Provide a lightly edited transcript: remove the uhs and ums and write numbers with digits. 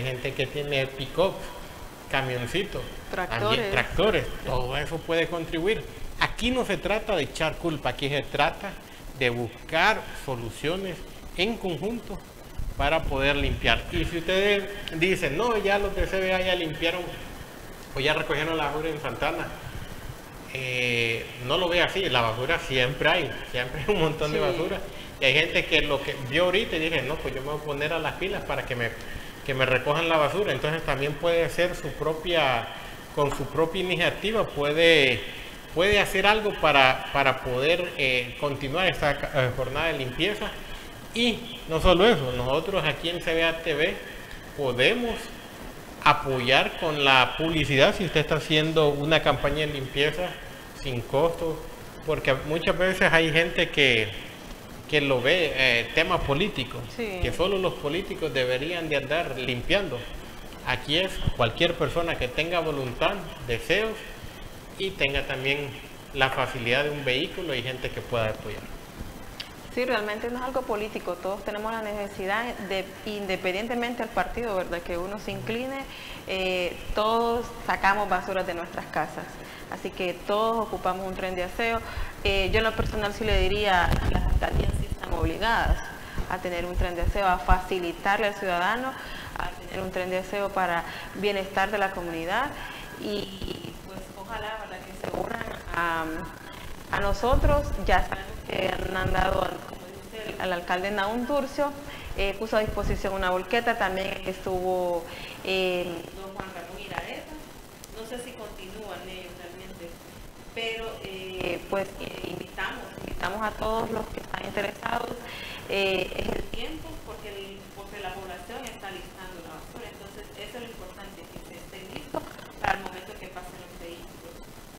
gente que tiene pick-up, camioncitos, Tractores. tractores, todo eso puede contribuir. Aquí no se trata de echar culpa, aquí se trata de buscar soluciones en conjunto para poder limpiar. Y si ustedes dicen, no, ya los de CBA ya limpiaron o ya recogieron la basura en Santana, no lo ve así, la basura siempre hay un montón de basura. Y hay gente que lo que vio ahorita y dije, no, pues yo me voy a poner a las pilas para que me recojan la basura. Entonces también puede ser con su propia iniciativa, puede hacer algo para poder continuar esta jornada de limpieza. Y no solo eso, nosotros aquí en CBA TV podemos apoyar con la publicidad si usted está haciendo una campaña de limpieza sin costo, porque muchas veces hay gente que lo ve tema político, que solo los políticos deberían de andar limpiando. Aquí es cualquier persona que tenga voluntad, deseos y tenga también la facilidad de un vehículo y gente que pueda apoyar. Sí, realmente no es algo político, todos tenemos la necesidad de, independientemente del partido, ¿verdad?, que uno se incline, todos sacamos basuras de nuestras casas, así que todos ocupamos un tren de aseo. Yo en lo personal sí le diría, las alcaldías sí están obligadas a tener un tren de aseo, a facilitarle al ciudadano, a tener un tren de aseo para bienestar de la comunidad y pues ojalá, ¿verdad?, que se unan a nosotros. Ya sabemos que han dado, como dice el alcalde Nahum Turcio, puso a disposición una volqueta, también estuvo don Juan Ramón Iraeta, no sé si continúan ellos realmente, pero pues invitamos a todos los que están interesados, es el tiempo, porque la población está listando la basura.